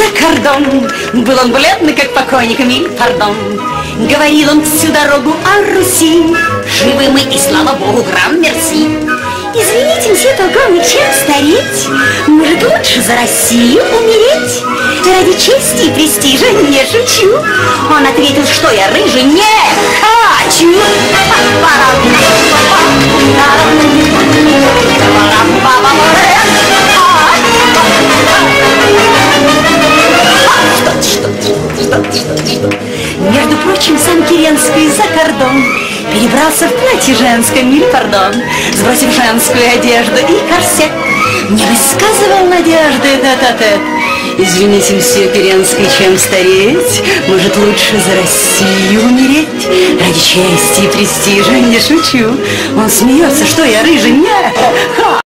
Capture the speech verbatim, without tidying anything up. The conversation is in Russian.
за кордон. Был он бледный, как покойник, миль, пардон. Говорил он всю дорогу о Руси. Живы мы, и слава богу, грам мерси. Извините, мсье полковник, чем стареть? Может, лучше за Россию умереть? Ради чести и престижа не шучу. Он ответил, что я рыжий не хочу. Между прочим, сам Керенский за кордон перебрался в платье женском, миль, пардон, сбросив женскую одежду и корсет, не высказывал надежды тет-а-тет. Извините, мсье Керенский, чем стареть? Может, лучше за Россию умереть? Ради чести и престижа не шучу. Он смеется, что я рыжий, не